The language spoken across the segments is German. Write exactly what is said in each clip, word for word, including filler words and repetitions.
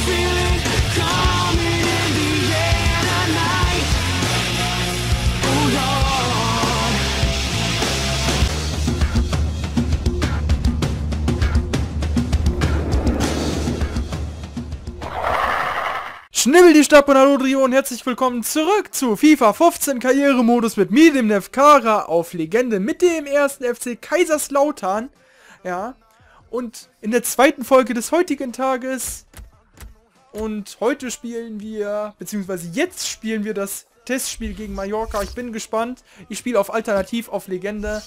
Schnibbel die Stadt und hallo Trio und herzlich willkommen zurück zu FIFA fünfzehn Karrieremodus mit mir, dem Nefkara, auf Legende mit dem ersten F C Kaiserslautern. Ja, und in der zweiten Folge des heutigen Tages. Und heute spielen wir, beziehungsweise jetzt spielen wir das Testspiel gegen Mallorca. Ich bin gespannt. Ich spiele auf Alternativ auf Legende.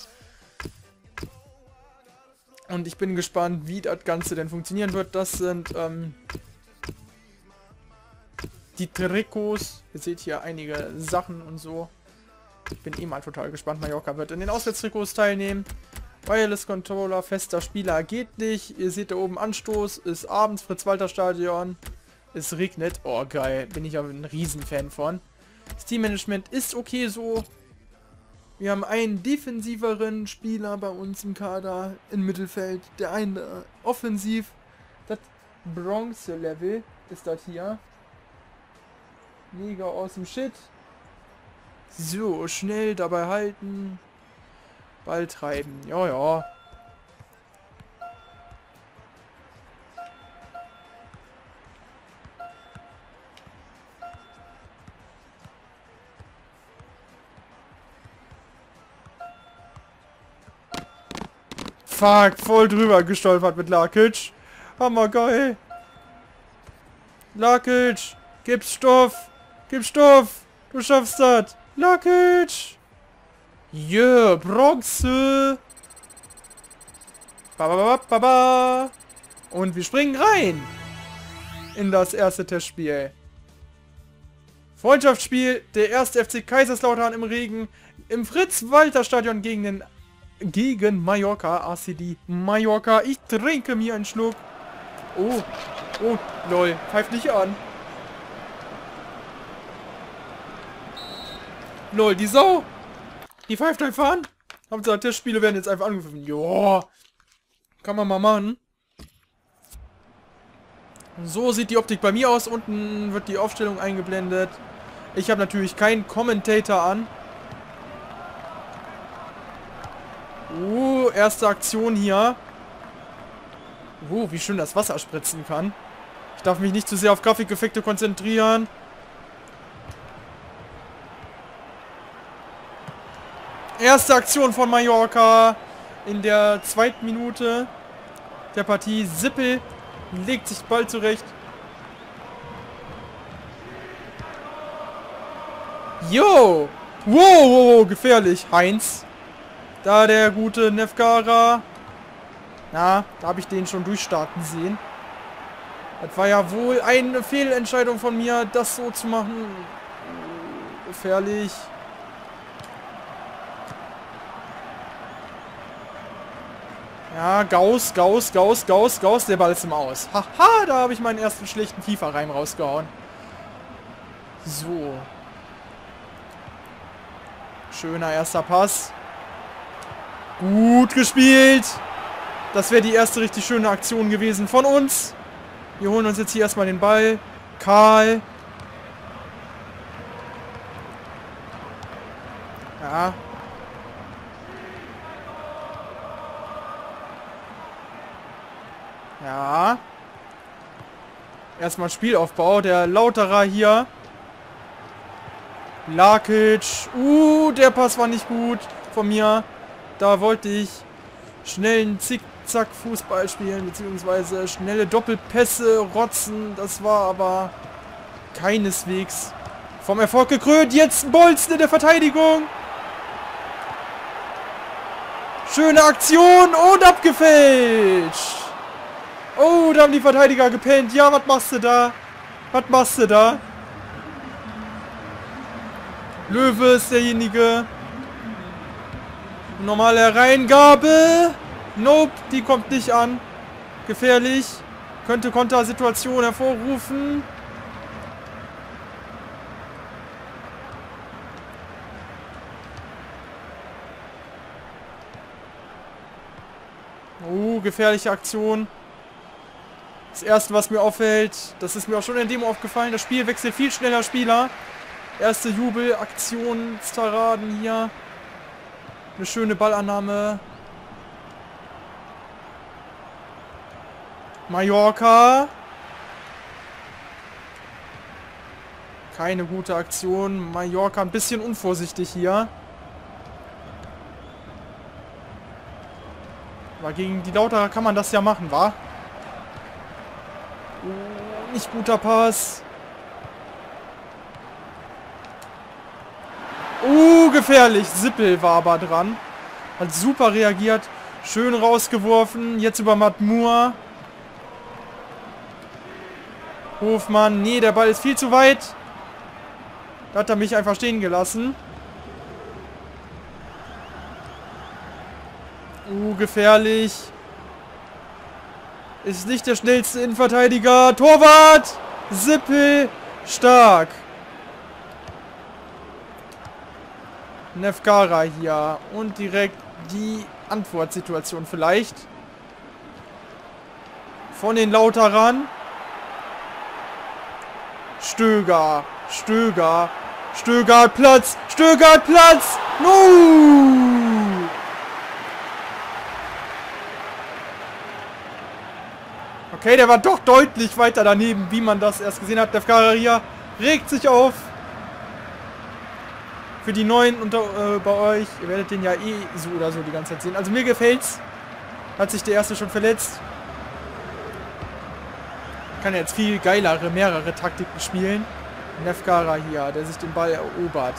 Und ich bin gespannt, wie das Ganze denn funktionieren wird. Das sind, ähm... die Trikots. Ihr seht hier einige Sachen und so. Ich bin eh mal total gespannt. Mallorca wird in den Auswärtstrikots teilnehmen. Wireless Controller, fester Spieler geht nicht. Ihr seht da oben Anstoß. Ist abends, Fritz-Walter-Stadion. Es regnet. Oh, geil. Bin ich aber ein Riesenfan von. Das Teammanagement ist okay so. Wir haben einen defensiveren Spieler bei uns im Kader im Mittelfeld. Der eine offensiv. Das Bronze-Level ist das hier. Mega aus dem Shit. So, schnell dabei halten. Ball treiben. Ja, ja. Fuck, voll drüber gestolpert mit Lakic. Hammergeil. Lakic, gib Stoff. Gib Stoff! Du schaffst das! Lakic! Yeah, Bronze! Ba, ba, ba, ba, ba. Und wir springen rein! In das erste Testspiel. Freundschaftsspiel, der erste F C Kaiserslautern im Regen, im Fritz-Walter-Stadion gegen den gegen Mallorca, A C D Mallorca. Ich trinke mir einen Schluck. Oh, oh, lol, pfeift nicht an. Lol, die Sau! Die pfeift einfach an. Hauptsache, Testspiele werden jetzt einfach angegriffen. Joa. Kann man mal machen. So sieht die Optik bei mir aus. Unten wird die Aufstellung eingeblendet. Ich habe natürlich keinen Commentator an. Uh, erste Aktion hier. Uh, wie schön das Wasser spritzen kann. Ich darf mich nicht zu sehr auf Grafikeffekte konzentrieren. Erste Aktion von Mallorca in der zweiten Minute der Partie. Sippel legt sich bald zurecht. Jo! Wow, wow, wow, gefährlich. Heinz. Da der gute Nefkara. Na, da habe ich den schon durchstarten sehen. Das war ja wohl eine Fehlentscheidung von mir, das so zu machen. Gefährlich. Ja, Gauss, Gauss, Gauss, Gauss, Gauss, der Ball ist im Aus. Haha, da habe ich meinen ersten schlechten FIFA-Reim rausgehauen. So. Schöner erster Pass. Gut gespielt. Das wäre die erste richtig schöne Aktion gewesen von uns. Wir holen uns jetzt hier erstmal den Ball. Karl. Ja. Ja. Erstmal Spielaufbau. Der Lauterer hier. Lakic. Uh, der Pass war nicht gut von mir. Da wollte ich schnellen Zickzack-Fußball spielen, beziehungsweise schnelle Doppelpässe rotzen. Das war aber keineswegs vom Erfolg gekrönt. Jetzt ein Bolzen in der Verteidigung. Schöne Aktion und abgefälscht. Oh, da haben die Verteidiger gepennt. Ja, was machst du da? Was machst du da? Löwe ist derjenige. Normale Reingabe. Nope, die kommt nicht an. Gefährlich. Könnte Kontersituation hervorrufen. Uh, gefährliche Aktion. Das erste, was mir auffällt, das ist mir auch schon in der Demo aufgefallen, das Spiel wechselt viel schneller Spieler. Erste Jubel, Aktionstaraden hier. Eine schöne Ballannahme. Mallorca. Keine gute Aktion. Mallorca ein bisschen unvorsichtig hier. Aber gegen die Lauterer kann man das ja machen, wa? Oh, nicht guter Pass. Uh, gefährlich. Sippel war aber dran. Hat super reagiert. Schön rausgeworfen. Jetzt über Matmur. Hofmann. Nee, der Ball ist viel zu weit. Da hat er mich einfach stehen gelassen. Uh, gefährlich. Ist nicht der schnellste Innenverteidiger. Torwart. Sippel. Stark. Nefkara hier. Und direkt die Antwortsituation vielleicht. Von den Lauterern. Stöger. Stöger. Stöger hat Platz. Stöger hat Platz. No! Okay, der war doch deutlich weiter daneben, wie man das erst gesehen hat. Nefkara hier regt sich auf. Für die Neuen unter äh, bei euch, ihr werdet den ja eh so oder so die ganze Zeit sehen. Also mir gefällt's. Hat sich der erste schon verletzt. Kann jetzt viel geilere, mehrere Taktiken spielen. Nefkara hier, der sich den Ball erobert.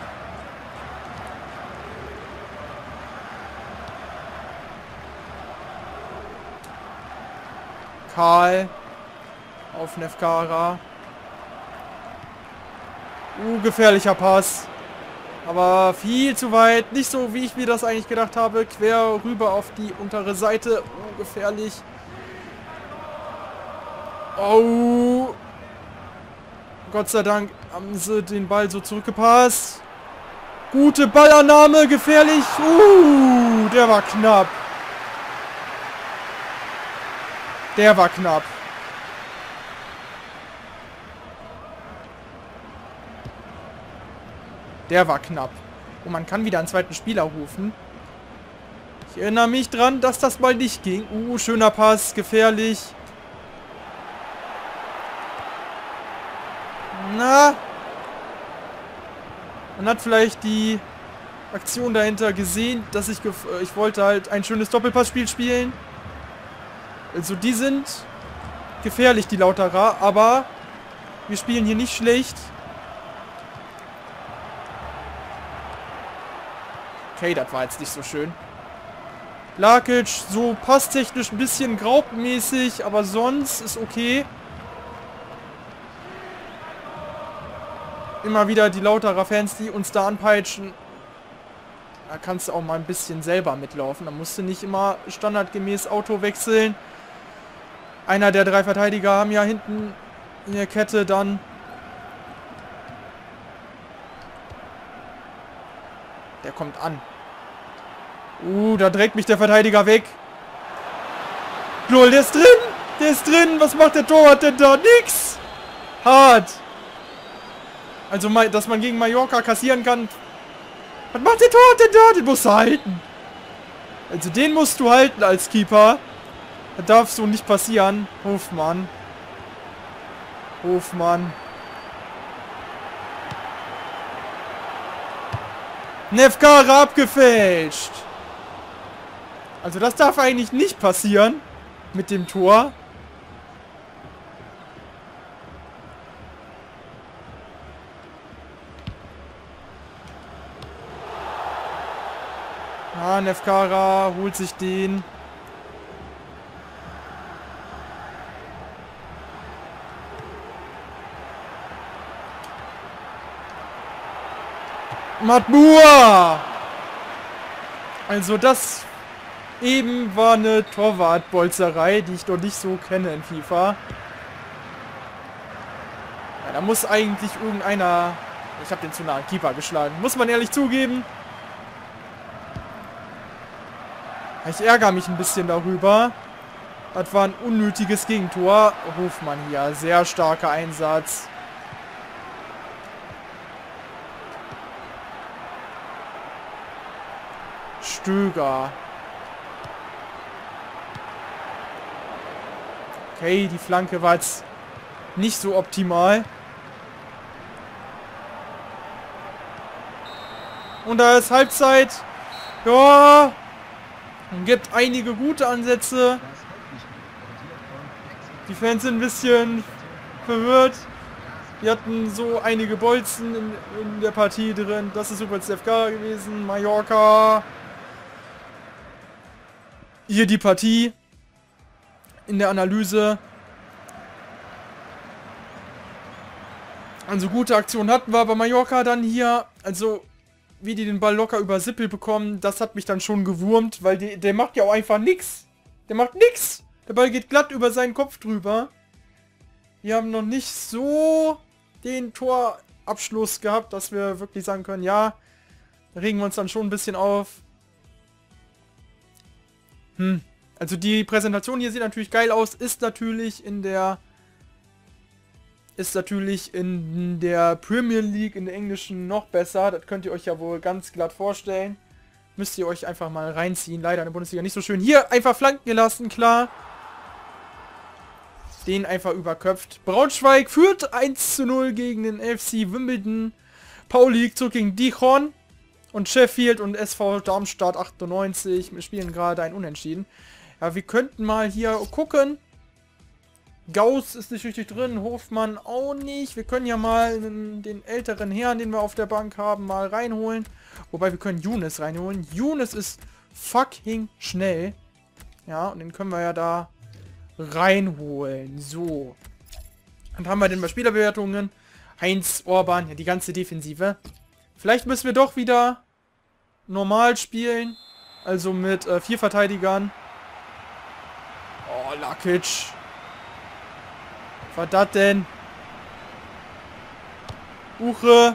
Karl auf Nefkara. Uh, gefährlicher Pass. Aber viel zu weit. Nicht so, wie ich mir das eigentlich gedacht habe. Quer rüber auf die untere Seite. Oh, gefährlich. Oh. Gott sei Dank haben sie den Ball so zurückgepasst. Gute Ballannahme. Gefährlich. Uh, der war knapp. Der war knapp. Der war knapp. Und man kann wieder einen zweiten Spieler rufen. Ich erinnere mich dran, dass das mal nicht ging. Uh, schöner Pass. Gefährlich. Na. Man hat vielleicht die Aktion dahinter gesehen, dass ich... Ich wollte halt ein schönes Doppelpassspiel spielen. Also die sind gefährlich, die Lauterer. Aber wir spielen hier nicht schlecht. Okay, das war jetzt nicht so schön. Lakic, so passtechnisch ein bisschen graubmäßig, aber sonst ist okay. Immer wieder die Lauterer Fans, die uns da anpeitschen. Da kannst du auch mal ein bisschen selber mitlaufen. Da musst du nicht immer standardgemäß Auto wechseln. Einer der drei Verteidiger haben ja hinten in der Kette dann... Der kommt an. Uh, da dreht mich der Verteidiger weg. Lol, der ist drin. Der ist drin. Was macht der Torwart denn da? Nix. Hart. Also, dass man gegen Mallorca kassieren kann. Was macht der Torwart denn da? Den musst du halten. Also, den musst du halten als Keeper. Das darf so nicht passieren. Hofmann. Hofmann. Nefkara abgefälscht. Also das darf eigentlich nicht passieren mit dem Tor. Ah, Nefkara holt sich den. Matmur! Also das eben war eine Torwartbolzerei, die ich doch nicht so kenne in FIFA. Ja, da muss eigentlich irgendeiner... Ich habe den zu nahe Keeper geschlagen. Muss man ehrlich zugeben. Ich ärgere mich ein bisschen darüber. Das war ein unnötiges Gegentor. Hofmann hier, sehr starker Einsatz. Stöger. Okay, die Flanke war jetzt nicht so optimal. Und da ist Halbzeit. Ja, gibt einige gute Ansätze. Die Fans sind ein bisschen verwirrt. Wir hatten so einige Bolzen in, in der Partie drin. Das ist Super C F K gewesen. Mallorca. Hier die Partie. In der Analyse. Also gute Aktion hatten wir, aber Mallorca dann hier, also wie die den Ball locker über Sippel bekommen, das hat mich dann schon gewurmt, weil die, der macht ja auch einfach nix. Der macht nix. Der Ball geht glatt über seinen Kopf drüber. Wir haben noch nicht so den Torabschluss gehabt, dass wir wirklich sagen können, ja, da regen wir uns dann schon ein bisschen auf. Hm. Also die Präsentation hier sieht natürlich geil aus, ist natürlich in der ist natürlich in der Premier League, in der englischen, noch besser. Das könnt ihr euch ja wohl ganz glatt vorstellen. Müsst ihr euch einfach mal reinziehen. Leider in der Bundesliga nicht so schön. Hier einfach flanken gelassen, klar. Den einfach überköpft. Braunschweig führt eins zu null gegen den F C Wimbledon. Pauli zurück gegen Dijon. Und Sheffield und S V Darmstadt achtundneunzig. Wir spielen gerade ein Unentschieden. Ja, wir könnten mal hier gucken. Gauss ist nicht richtig drin, Hofmann auch nicht. Wir können ja mal den, den älteren Herrn, den wir auf der Bank haben, mal reinholen. Wobei wir können Younes reinholen. Younes ist fucking schnell. Ja, und den können wir ja da reinholen. So. Dann haben wir denn bei Spielerbewertungen. Heinz, Orban, ja die ganze Defensive. Vielleicht müssen wir doch wieder normal spielen. Also mit äh, vier Verteidigern. Oh, Lakic. Was war das denn? Uche.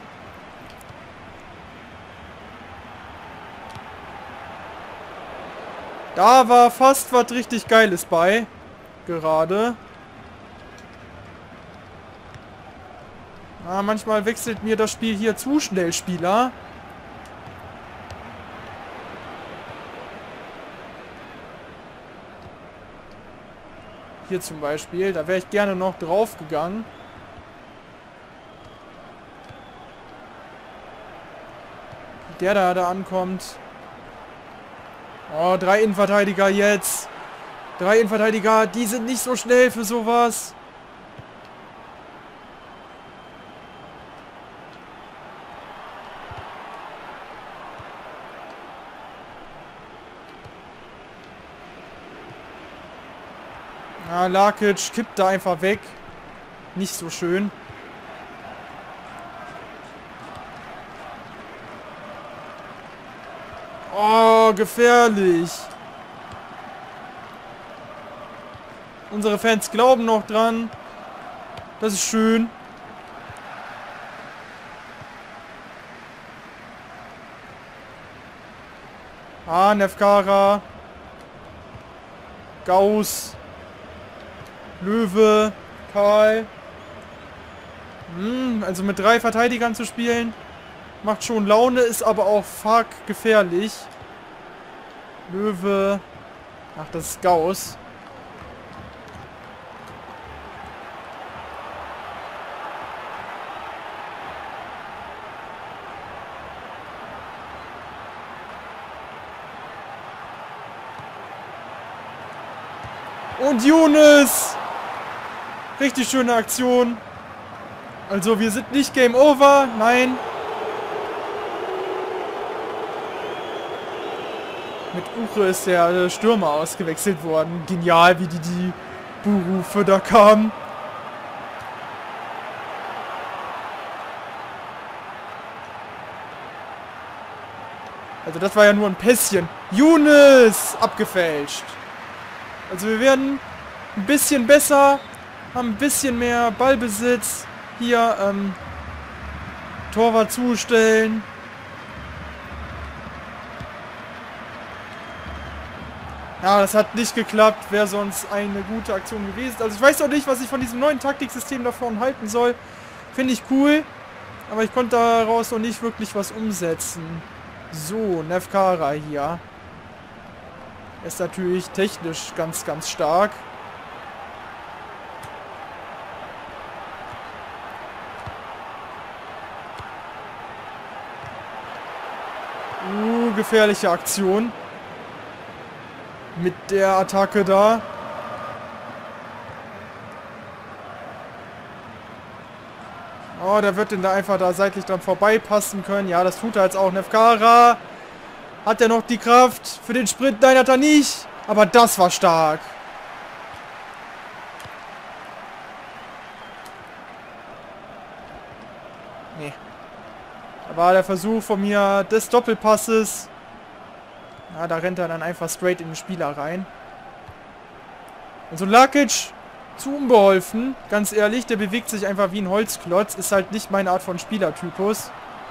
Da war fast was richtig Geiles bei. Gerade. Ah, manchmal wechselt mir das Spiel hier zu schnell, Spieler. Hier zum Beispiel, da wäre ich gerne noch drauf gegangen. Der da, da ankommt. Oh, drei Innenverteidiger jetzt. Drei Innenverteidiger, die sind nicht so schnell für sowas. Ah, Lakic kippt da einfach weg. Nicht so schön. Oh, gefährlich. Unsere Fans glauben noch dran. Das ist schön. Ah, Nefkara. Gauss. Löwe, Karl. Hm, also mit drei Verteidigern zu spielen, macht schon Laune, ist aber auch fuck gefährlich. Löwe. Ach, das ist Gauss. Und Younes! Richtig schöne Aktion. Also wir sind nicht Game Over. Nein. Mit Uche ist der Stürmer ausgewechselt worden. Genial, wie die, die Buhrufe da kamen. Also das war ja nur ein Pässchen. Younes! Abgefälscht. Also wir werden ein bisschen besser. Haben ein bisschen mehr Ballbesitz. Hier, ähm, Torwart zustellen. Ja, das hat nicht geklappt. Wäre sonst eine gute Aktion gewesen. Also ich weiß auch nicht, was ich von diesem neuen Taktiksystem da vorne halten soll. Finde ich cool. Aber ich konnte daraus noch nicht wirklich was umsetzen. So, Nefkara hier. Ist natürlich technisch ganz, ganz stark. Uh, gefährliche Aktion. Mit der Attacke da. Oh, der wird denn da einfach da seitlich dran vorbeipassen können. Ja, das tut er jetzt auch. Nefkara. Hat er noch die Kraft für den Sprint? Nein, hat er nicht. Aber das war stark. Nee. Da war der Versuch von mir des Doppelpasses. Ja, da rennt er dann einfach straight in den Spieler rein. Also Lakic zu unbeholfen. Ganz ehrlich, der bewegt sich einfach wie ein Holzklotz. Ist halt nicht meine Art von Spielertypus.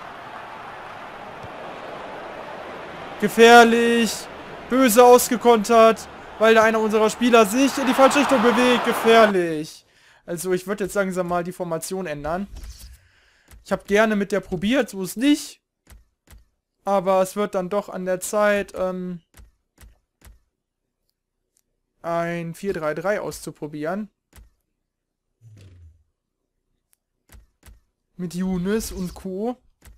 Gefährlich. Böse ausgekontert. Weil da einer unserer Spieler sich in die falsche Richtung bewegt. Gefährlich. Also ich würde jetzt langsam mal die Formation ändern. Ich habe gerne mit der probiert, so ist nicht. Aber es wird dann doch an der Zeit, ähm, ein vier drei drei auszuprobieren. Mit Younes und Co.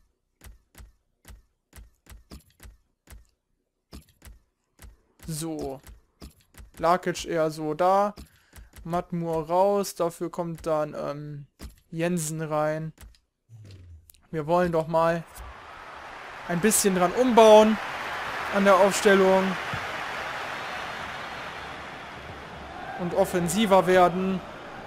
So. Lakic eher so da. Matmur raus. Dafür kommt dann ähm, Jensen rein. Wir wollen doch mal ein bisschen dran umbauen an der Aufstellung. Und offensiver werden.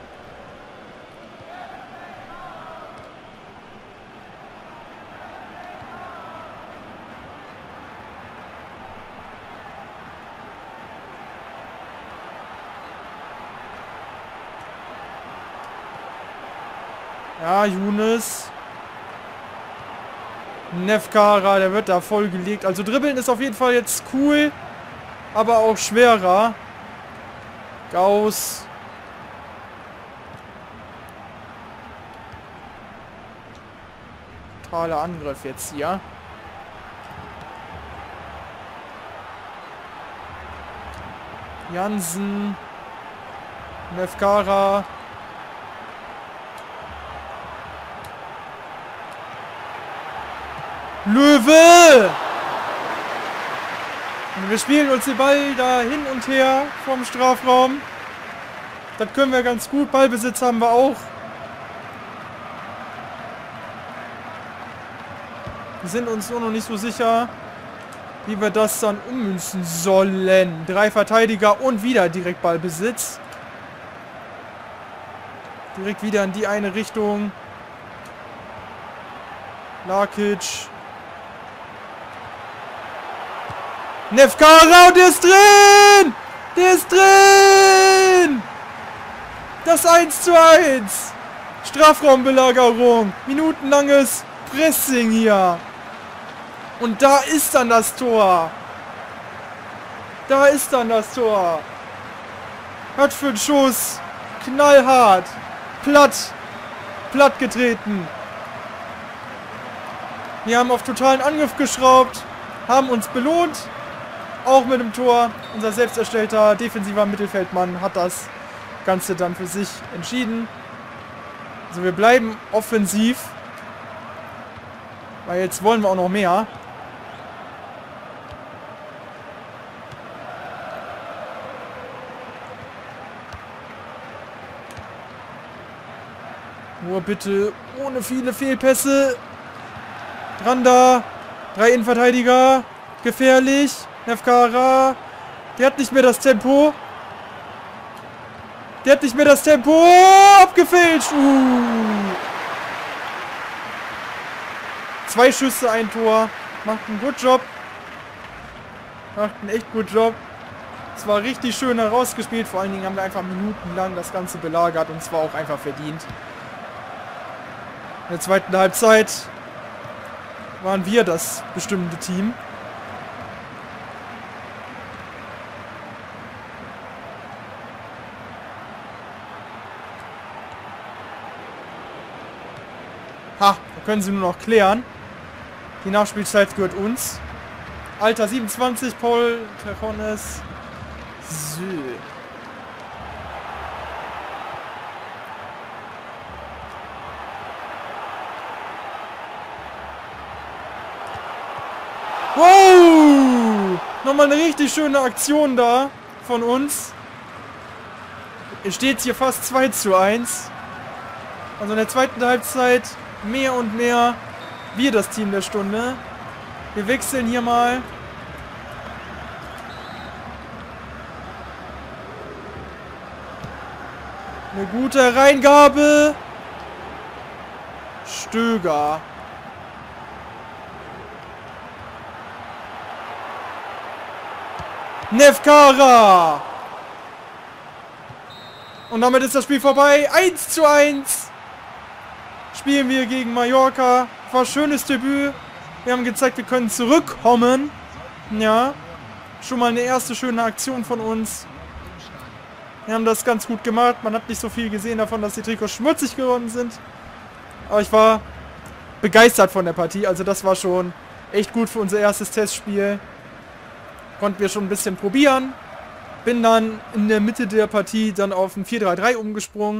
Ja, Younes. Nefkara, der wird da voll gelegt. Also dribbeln ist auf jeden Fall jetzt cool, aber auch schwerer. Gauss. Totaler Angriff jetzt hier. Jansen. Nefkara. Löwe! Und wir spielen uns den Ball da hin und her vom Strafraum. Das können wir ganz gut. Ballbesitz haben wir auch. Wir sind uns nur noch nicht so sicher, wie wir das dann ummünzen sollen. Drei Verteidiger und wieder direkt Ballbesitz. Direkt wieder in die eine Richtung. Lakic. Nefkara und der ist drin! Der ist drin! Das eins zu eins! Strafraumbelagerung. Minutenlanges Pressing hier. Und da ist dann das Tor. Da ist dann das Tor. Hat für den Schuss. Knallhart. Platt. Platt getreten. Wir haben auf totalen Angriff geschraubt. Haben uns belohnt. Auch mit dem Tor. Unser selbst erstellter defensiver Mittelfeldmann hat das Ganze dann für sich entschieden. Also wir bleiben offensiv. Weil jetzt wollen wir auch noch mehr. Nur bitte ohne viele Fehlpässe. Dran da. Drei Innenverteidiger. Gefährlich. Nefkara. Der hat nicht mehr das Tempo. Der hat nicht mehr das Tempo. Abgefälscht. Uh. Zwei Schüsse, ein Tor. Macht einen guten Job. Macht einen echt guten Job. Es war richtig schön herausgespielt. Vor allen Dingen haben wir einfach minutenlang das Ganze belagert. Und zwar auch einfach verdient. In der zweiten Halbzeit waren wir das bestimmende Team. Ha, da können sie nur noch klären. Die Nachspielzeit gehört uns. Alter siebenundzwanzig, Paul Terrones. So. Wow! Nochmal eine richtig schöne Aktion da von uns. Es steht hier fast zwei zu eins. Also in der zweiten Halbzeit mehr und mehr wir das Team der Stunde. Wir wechseln hier mal. Eine gute Reingabe. Stöger. Nevkara. Und damit ist das Spiel vorbei. eins zu eins. Spielen wir gegen Mallorca. War ein schönes Debüt. Wir haben gezeigt, wir können zurückkommen. Ja. Schon mal eine erste schöne Aktion von uns. Wir haben das ganz gut gemacht. Man hat nicht so viel gesehen davon, dass die Trikots schmutzig geworden sind. Aber ich war begeistert von der Partie. Also das war schon echt gut für unser erstes Testspiel. Konnten wir schon ein bisschen probieren. Bin dann in der Mitte der Partie dann auf ein vier drei drei umgesprungen.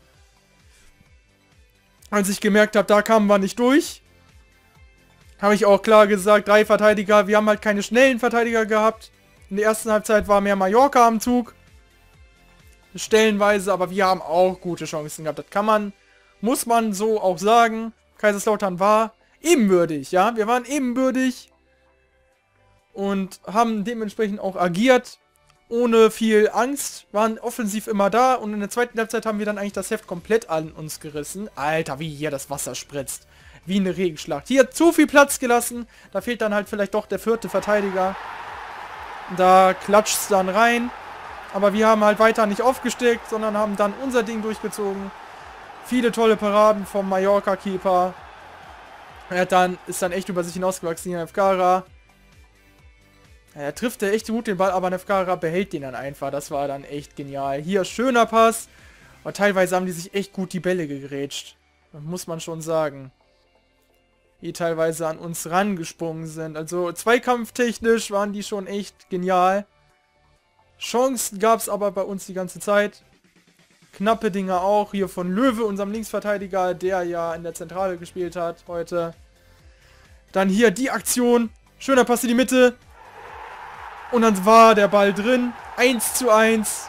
Als ich gemerkt habe, da kamen wir nicht durch. Habe ich auch klar gesagt, drei Verteidiger. Wir haben halt keine schnellen Verteidiger gehabt. In der ersten Halbzeit war mehr Mallorca am Zug. Stellenweise, aber wir haben auch gute Chancen gehabt. Das kann man, muss man so auch sagen. Kaiserslautern war ebenbürtig, ja. Wir waren ebenbürtig. Und haben dementsprechend auch agiert. Ohne viel Angst. Waren offensiv immer da. Und in der zweiten Halbzeit haben wir dann eigentlich das Heft komplett an uns gerissen. Alter, wie hier das Wasser spritzt. Wie eine Regenschlacht. Hier zu viel Platz gelassen. Da fehlt dann halt vielleicht doch der vierte Verteidiger. Da klatscht es dann rein. Aber wir haben halt weiter nicht aufgesteckt, sondern haben dann unser Ding durchgezogen. Viele tolle Paraden vom Mallorca-Keeper. Er hat dann, ist dann echt über sich hinausgewachsen, hier Nevkara. Er trifft ja echt gut den Ball, aber Nevkara behält den dann einfach. Das war dann echt genial. Hier, schöner Pass. Aber teilweise haben die sich echt gut die Bälle gegrätscht. Das muss man schon sagen. Die teilweise an uns rangesprungen sind. Also zweikampftechnisch waren die schon echt genial. Chancen gab es aber bei uns die ganze Zeit. Knappe Dinger auch. Hier von Löwe, unserem Linksverteidiger, der ja in der Zentrale gespielt hat heute. Dann hier die Aktion. Schöner Pass in die Mitte. Und dann war der Ball drin. eins zu eins.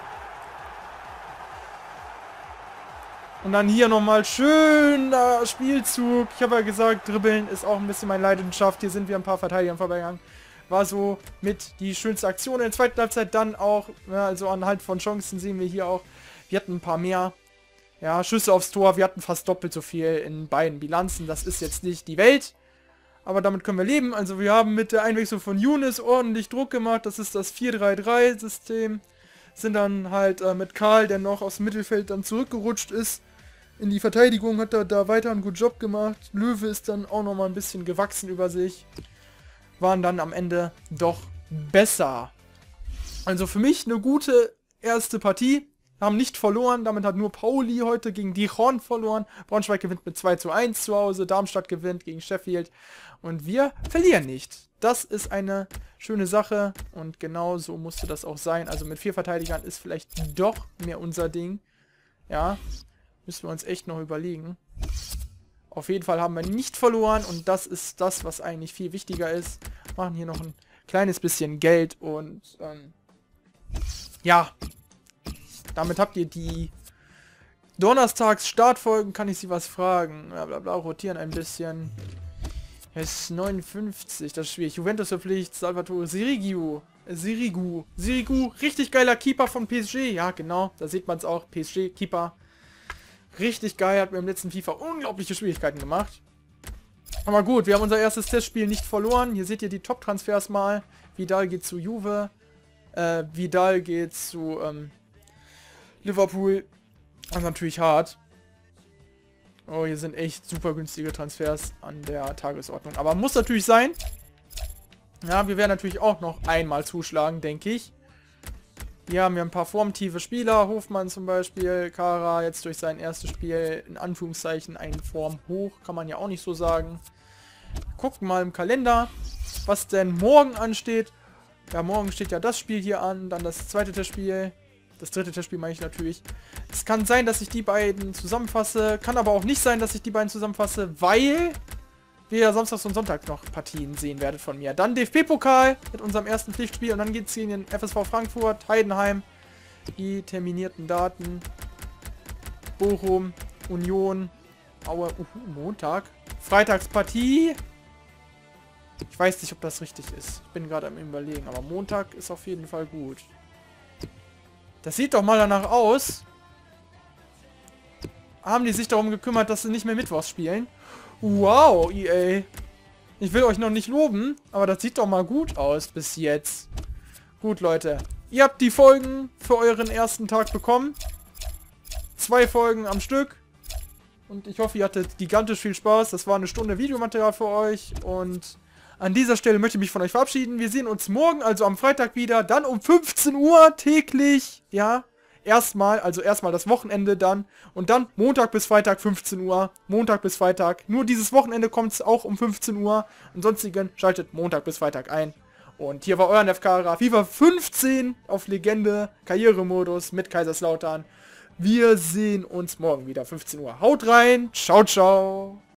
Und dann hier nochmal schöner Spielzug. Ich habe ja gesagt, Dribbeln ist auch ein bisschen meine Leidenschaft. Hier sind wir ein paar Verteidigern vorbeigegangen. War so mit die schönste Aktion in der zweiten Halbzeit. Dann auch, ja, also anhand von Chancen sehen wir hier auch, wir hatten ein paar mehr. Ja, Schüsse aufs Tor. Wir hatten fast doppelt so viel in beiden Bilanzen. Das ist jetzt nicht die Welt. Aber damit können wir leben. Also wir haben mit der Einwechslung von Younes ordentlich Druck gemacht. Das ist das vier drei drei System. Sind dann halt äh, mit Karl, der noch aus dem Mittelfeld dann zurückgerutscht ist. In die Verteidigung hat er da weiter einen guten Job gemacht. Löwe ist dann auch nochmal ein bisschen gewachsen über sich. Waren dann am Ende doch besser. Also für mich eine gute erste Partie. Haben nicht verloren. Damit hat nur Pauli heute gegen Dijon verloren. Braunschweig gewinnt mit zwei zu eins zu Hause. Darmstadt gewinnt gegen Sheffield. Und wir verlieren nicht. Das ist eine schöne Sache. Und genau so musste das auch sein. Also mit vier Verteidigern ist vielleicht doch mehr unser Ding. Ja. Müssen wir uns echt noch überlegen. Auf jeden Fall haben wir nicht verloren. Und das ist das, was eigentlich viel wichtiger ist. Machen hier noch ein kleines bisschen Geld. Und ähm, ja. Damit habt ihr die Donnerstags Startfolgen. Kann ich Sie was fragen? Blablabla, rotieren ein bisschen. Es ist neunundfünfzig, das ist schwierig. Juventus verpflichtet Salvatore Sirigu. Sirigu. Sirigu, richtig geiler Keeper von P S G. Ja, genau, da sieht man es auch. P S G-Keeper. Richtig geil, hat mir im letzten FIFA unglaubliche Schwierigkeiten gemacht. Aber gut, wir haben unser erstes Testspiel nicht verloren. Hier seht ihr die Top-Transfers mal. Vidal geht zu Juve. Äh, Vidal geht zu ähm, Liverpool. Das ist natürlich hart. Oh, hier sind echt super günstige Transfers an der Tagesordnung. Aber muss natürlich sein. Ja, wir werden natürlich auch noch einmal zuschlagen, denke ich. Hier haben wir ein paar formtiefe Spieler, Hofmann zum Beispiel, Kara jetzt durch sein erstes Spiel, in Anführungszeichen, ein Form hoch, kann man ja auch nicht so sagen. Gucken mal im Kalender, was denn morgen ansteht. Ja, morgen steht ja das Spiel hier an, dann das zweite Testspiel, das dritte Testspiel meine ich natürlich. Es kann sein, dass ich die beiden zusammenfasse, kann aber auch nicht sein, dass ich die beiden zusammenfasse, weil wir ja samstags und Sonntag noch Partien sehen werdet von mir. Dann D F B-Pokal mit unserem ersten Pflichtspiel und dann geht es gegen den F S V Frankfurt, Heidenheim, die terminierten Daten, Bochum, Union, Aue, uh, Montag, Freitagspartie. Ich weiß nicht, ob das richtig ist. Ich bin gerade am Überlegen, aber Montag ist auf jeden Fall gut. Das sieht doch mal danach aus. Haben die sich darum gekümmert, dass sie nicht mehr Mittwochs spielen? Wow, E A. Ich will euch noch nicht loben, aber das sieht doch mal gut aus bis jetzt. Gut, Leute. Ihr habt die Folgen für euren ersten Tag bekommen. Zwei Folgen am Stück. Und ich hoffe, ihr hattet gigantisch viel Spaß. Das war eine Stunde Videomaterial für euch. Und an dieser Stelle möchte ich mich von euch verabschieden. Wir sehen uns morgen, also am Freitag wieder. Dann um fünfzehn Uhr täglich. Ja. Erstmal, also erstmal das Wochenende dann. Und dann Montag bis Freitag fünfzehn Uhr. Montag bis Freitag. Nur dieses Wochenende kommt es auch um fünfzehn Uhr. Ansonsten schaltet Montag bis Freitag ein. Und hier war euer Nefkara. FIFA fünfzehn auf Legende. Karrieremodus mit Kaiserslautern. Wir sehen uns morgen wieder fünfzehn Uhr. Haut rein. Ciao, ciao.